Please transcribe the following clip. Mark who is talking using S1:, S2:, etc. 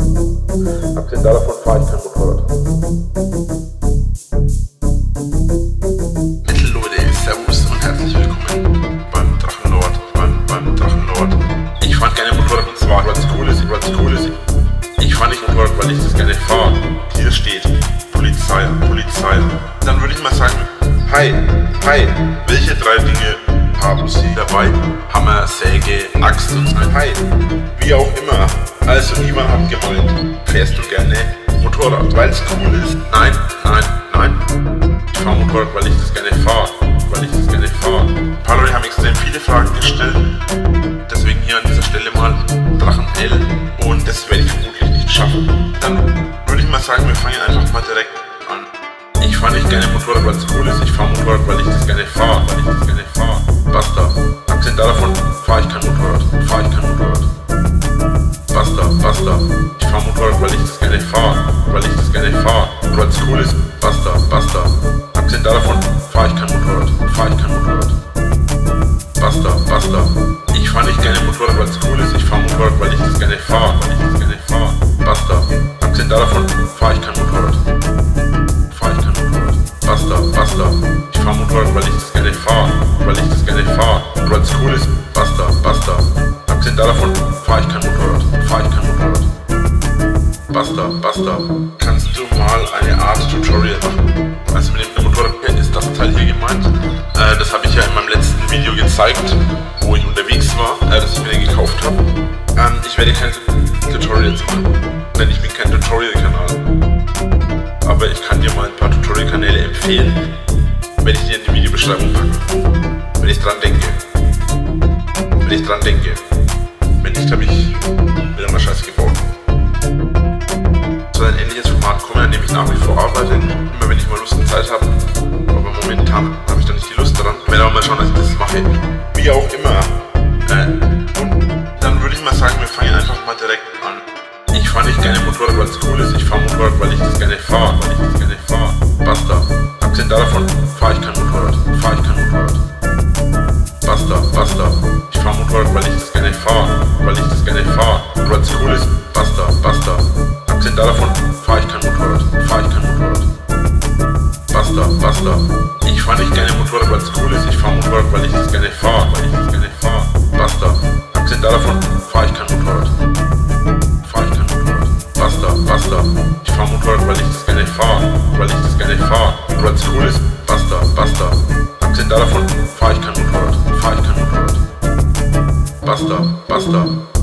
S1: Abgesehen davon fahre ich kein Motorrad.
S2: Mittelleute, Servus und herzlich willkommen beim Drachenlord. Beim Drachenlord. Ich fahre gerne Motorrad, und zwar, weil es cool ist. Ich fahre nicht Motorrad, weil ich das gerne fahre. Hier steht Polizei. Dann würde ich mal sagen, hi, welche 3 Dinge haben Sie dabei? Hammer, Säge, Axt und hi, wie auch immer. Also niemand hat gemeint, fährst du gerne Motorrad, weil es cool ist? Nein. Ich fahre Motorrad, weil ich das gerne fahre. Ein paar Leute haben extrem viele Fragen gestellt. Deswegen hier an dieser Stelle mal Drachen L. Und das werde ich vermutlich nicht schaffen. Dann würde ich mal sagen, wir fangen einfach mal direkt an. Ich fahre nicht gerne Motorrad, weil es cool ist. Ich fahre Motorrad, weil ich das gerne fahre. Basta. Abgesehen davon fahre ich kein Motorrad. Basta. Ich fahre Motorrad, weil ich das gerne fahre. Und weil es cool ist. Basta. Abgesehen davon fahre ich kein Motorrad. Basta. Ich fahre nicht gerne Motorrad, weil es cool ist. Ich fahre Motorrad, weil ich das gerne fahre. Basta. Abgesehen davon fahre ich kein Motorrad. Basta. Ich fahre Motorrad, weil ich das gerne fahre. Und weil es cool ist. Basta. Abgesehen davon fahre ich kein Motorrad. Basta. Kannst du mal eine Art Tutorial machen? Also mit dem Motorrad ist das Teil hier gemeint. Das habe ich ja in meinem letzten Video gezeigt, wo ich unterwegs war, dass ich mir den gekauft habe. Ich werde keine Tutorials machen, denn ich bin kein Tutorial-Kanal. Aber ich kann dir mal ein paar Tutorial-Kanäle empfehlen, wenn ich dir in die Videobeschreibung packe. Wenn ich dran denke. Wenn nicht, habe ich wieder mal Scheiße gebaut. So ein ähnliches Format kommen, an dem ich nach wie vor arbeite. Immer wenn ich mal Lust und Zeit habe. Aber momentan habe ich da nicht die Lust daran. Ich werde auch mal schauen, dass ich das mache. Wie auch immer. Und dann würde ich mal sagen, wir fangen einfach mal direkt an. Ich fahre nicht gerne Motorrad, weil es cool ist. Ich fahre Motorrad, weil ich das gerne fahre. Basta. Abgesehen davon fahre ich kein Motorrad. Basta. Ich fahre Motorrad, weil ich das gerne fahre. Und weil es cool ist. Basta. Abgesehen davon fahre ich kein Motorrad. Basta. Ich fahre nicht gerne Motorrad, weil es cool ist. Ich fahre Motorrad, weil ich das gerne fahre. Basta. Abgesehen davon fahre ich kein Motorrad. Basta. Ich fahre Motorrad, weil ich das gerne fahre. Und weil es cool ist. Basta. Abgesehen davon fahre ich kein Motorrad. Basta.